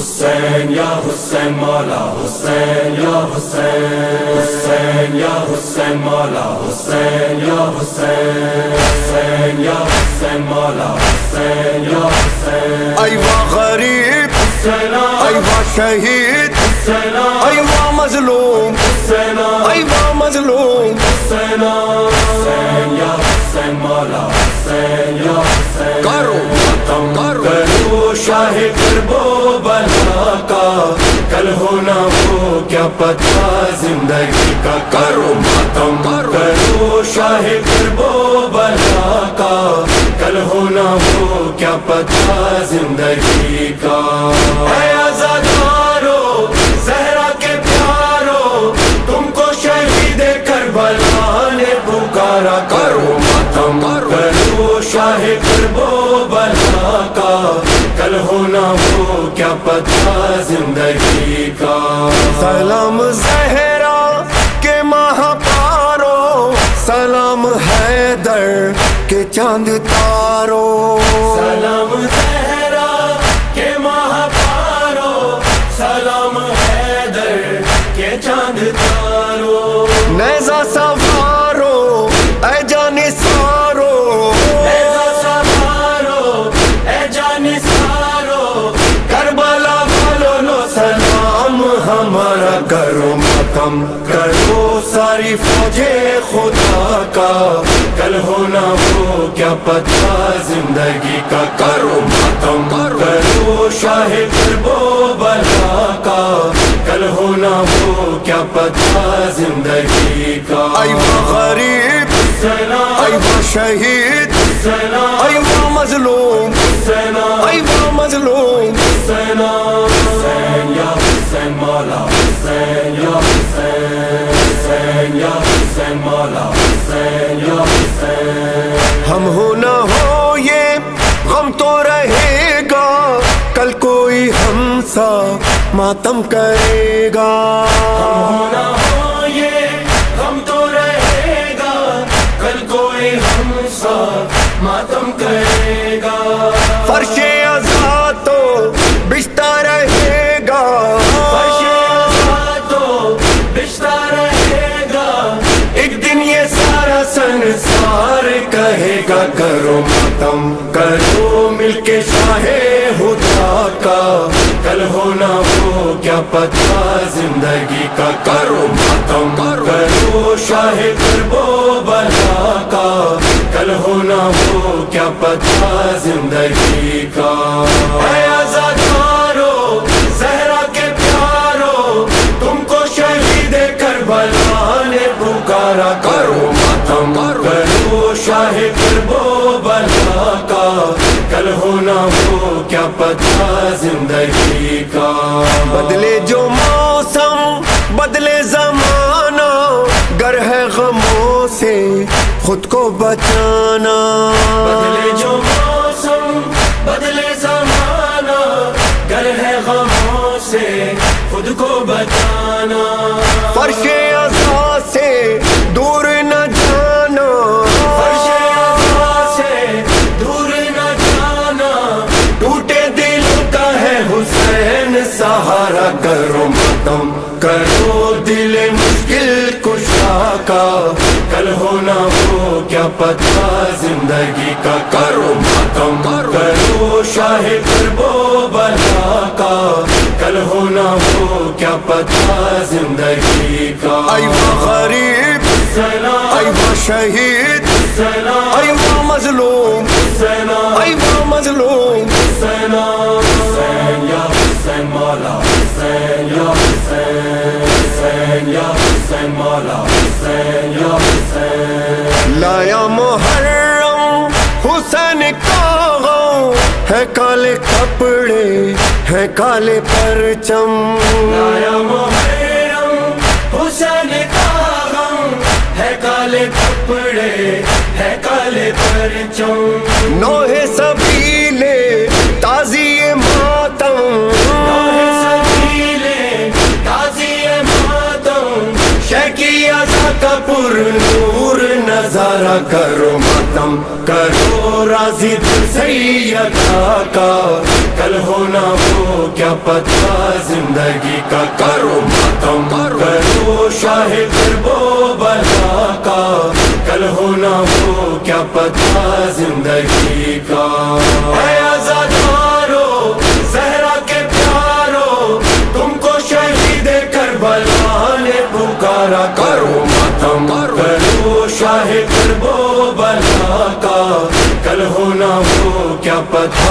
حسین یا حسین مولا حسین یا حسین، حسین یا حسین مولا حسین یا حسین، حسین یا حسین مولا حسین یا حسین۔ ایوا غریب ایوا شہید ایوا مظلوم ایوا مظلوم، حسین یا حسین مولا حسین یا حسین۔ کرو ختم کرو شاہ کرب و بلا کا، کل ہونا وہ کیا پتہ زندگی کا۔ کرو ختم کرو شاہ کرب و بلا کا، کل ہونا وہ کیا پتہ زندگی کا۔ اے آزادارو زہرا کے پیارو، تم کو شہید کربلا نے پکارا۔ کرو ختم کرو شاہ کرب و بلا کا، کل ہونا وہ کیا پتہ زندگی کا۔ سلام زہرا کے ماہ پارو، سلام حیدر کے چاند تارو، سلام زہرا کے ماہ پارو، سلام حیدر کے چاند تارو۔ نیزہ سوارو اے جان سارو، نیزہ سوارو اے جان سارو، کربلا والوں لو سلام ہمارا۔ کرو ماتم کرو ساری فوجے خدا کا، کل ہونا وہ کیا پتہ زندگی کا۔ کرو ماتم کرو شاہ کرب و بلا کا، کل ہونا وہ کیا پتہ زندگی کا۔ ایوا غریب ایوا شہید ایوا مظلوم ایوا مظلوم، حسین یا حسین مولا حسین یا حسین، حسین یا حسین مولا حسین یا حسین۔ ہم ہو نہ ہو یہ غم تو رہے گا، کل کوئی ہم سا ماتم کرے گا۔ ہونا ہو یہ غم تو رہے گا، کل کوئی ہم سا ماتم کرے گا۔ فرش عزا تو بچتا رہے گا، فرش عزا تو بچتا رہے گا، ایک دن یہ سارا سنسار کہے گا۔ کرو ماتم کرو مل کے شاہ خدا کا، کل ہونا وہ کیا پتہ زندگی کا۔ کرو ماتم کرو شاہ کرب و بلا کا، کل ہونا وہ کیا پتہ زندگی کا۔ اے آزادارو زہرا کے پیارو، تم کو شہید کربلا نے پکارا۔ کرو ماتم کرو شاہ کرب و بلا کا، کل ہونا وہ کیا پتہ زندگی کا۔ بدلے جو موسم بدلے زمانہ، گر ہے غموں سے خود کو بچانا۔ بدلے جو موسم بدلے زمانہ، گر ہے غموں سے خود کو بچانا۔ فرش عزا سے دور نہ جانا، فرش عزا سے دور نہ جانا، ٹوٹے دلوں کا ہے حسین سہارا۔ کرو ماتم کرو دل مشکل کشا کا، کل ہونا وہ کیا پتہ زندگی کا۔ کرو ماتم کرو شاہ کرب و بلا کا، کل ہونا وہ کیا پتہ زندگی کا۔ ایوا غریب ایوا شہید ایوا مظلوم ایوا مظلوم، حسین یا حسین مولا حسین یا حسین، حسین یا حسین مولا حسین یا حسین۔ لایا محرم حسین کا غم، ہے کالے کپڑے ہے کالے پرچم، لایا محرم حسین کا غم، ہے کالے کپڑے ہے کالے پرچم۔ نوح سبیلے تازی ماتم، کا پر نور نظارہ۔ کرو ماتم کرو راضی دل سیدہ کا، کل ہونا ہو کیا پتہ زندگی کا، کرو ماتم کرو شاہ کرب و بلا کا، کل ہونا ہو کیا پتہ زندگی کا۔ اے آزادارو زہرا کے پیارو، تم کو شہید کربلا نے پکارا، کرو ماتم کرو شاہ کرب و بلا کا، کل ہونا ہو کیا پتہ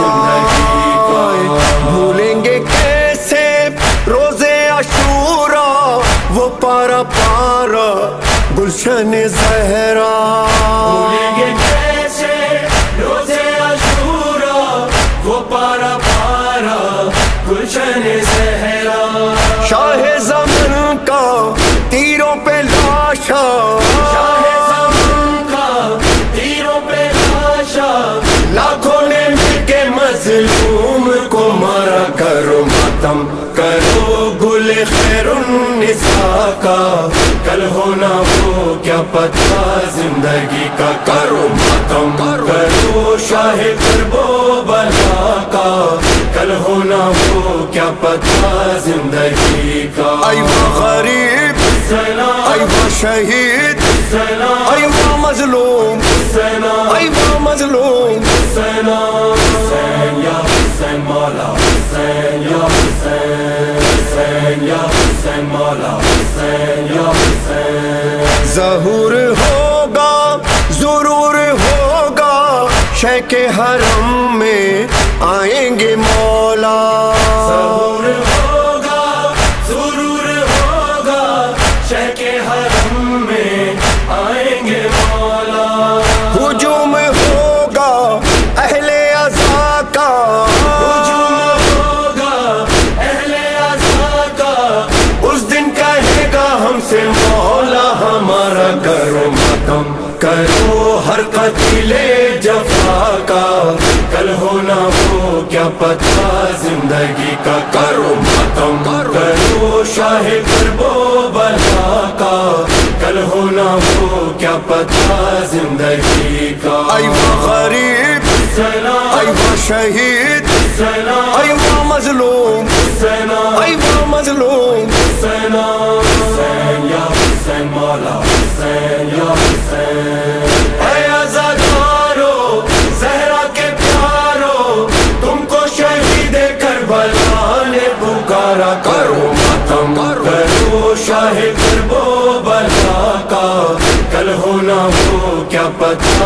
زندگی کا۔ بھولیں گے کیسے روزے عاشوراء، وہ پارا پارا گلشن زہرا، بھولیں گے کیسے روزے عاشوراء، وہ پارا پارا گلشن زہرا، شاہ زمن کا تیروں پہ لاشا، شاہ زمان کا تیروں پہ لاشا، لاکھوں نے مل کے مظلوم کو مارا، کرو ماتم کرو گل خیر النساء کا، کل ہونا ہو کیا پتہ زندگی کا، کرو ماتم کرو شاہ کرب و بلا کا، کل ہونا ہو کیا پتہ زندگی کا۔ اے وہ غریب، سلام اے وہ شہید، سلام اے وہ مظلوم، سلام اے وہ مظلوم، سلام، حسین یا حسین مولا حسین یا حسین، حسین یا حسین مولا حسین یا حسین۔ ظہور ہوگا ضرور ہوگا، شہ کے حرم میں آئیں گے مولا، ظہور ہوگا ضرور ہوگا، شہ کے حرم میں آئیں گے مولا، ہجوم ہوگا اہل عزا کا، ہجوم ہوگا اہل عزا کا، اس دن کہے گا ہم سے مولا ہمارا، کرو ماتم کرو ہر قتیل جفا کا، کل ہونا ہو کیا پتہ زندگی کا، کرو ماتم کرو شاہ کرب و بلا کا، کل ہونا ہو کیا پتہ زندگی کا۔ اے وہ غریب، سلام اے وہ شہید، سلام اے وہ مظلوم، سلام اے وہ مظلوم، سلام، حسین یا حسین مولا حسین یا حسین۔ اے آزادارو زہرا کے پیارو، تم کو شہید کربلا نے پکارا، کرو ماتم کرو شاہ کرب و بلا کا، کل ہونا ہو کیا پتہ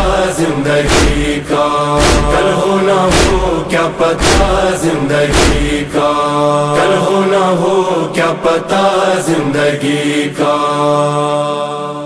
زندگی کا، کل ہونا ہو کیا پتہ زندگی کا، کل ہونا ہو کیا پتہ زندگی کا۔